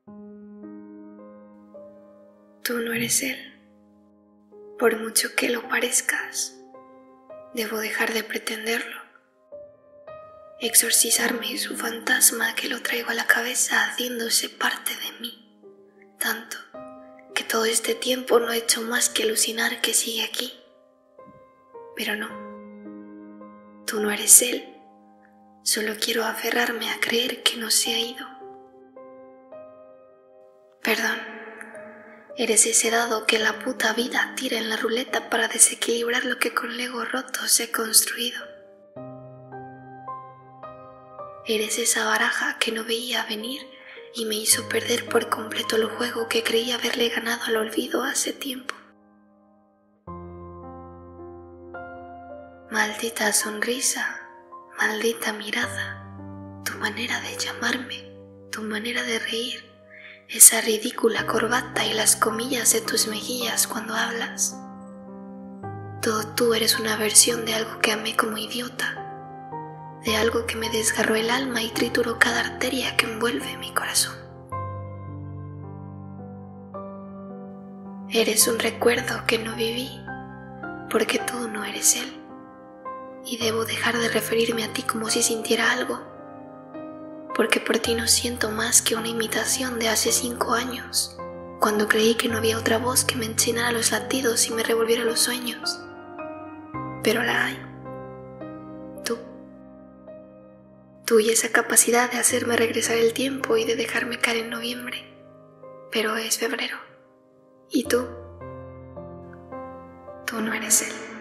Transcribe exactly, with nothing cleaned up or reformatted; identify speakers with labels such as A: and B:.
A: Tú no eres él, por mucho que lo parezcas. Debo dejar de pretenderlo, exorcizarme su fantasma que lo traigo a la cabeza haciéndose parte de mí, tanto que todo este tiempo no he hecho más que alucinar que sigue aquí. Pero no, tú no eres él, solo quiero aferrarme a creer que no se ha ido. Perdón, eres ese dado que la puta vida tira en la ruleta para desequilibrar lo que con Lego rotos he construido. Eres esa baraja que no veía venir y me hizo perder por completo el juego que creía haberle ganado al olvido hace tiempo. Maldita sonrisa, maldita mirada, tu manera de llamarme, tu manera de reír, esa ridícula corbata y las comillas de tus mejillas cuando hablas. Todo tú eres una versión de algo que amé como idiota, de algo que me desgarró el alma y trituró cada arteria que envuelve mi corazón. Eres un recuerdo que no viví, porque tú no eres él, y debo dejar de referirme a ti como si sintiera algo, porque por ti no siento más que una imitación de hace cinco años, cuando creí que no había otra voz que me enchinara los latidos y me revolviera los sueños. Pero la hay. Tú. Tú y esa capacidad de hacerme regresar el tiempo y de dejarme caer en noviembre. Pero es febrero. Y tú, tú no eres él.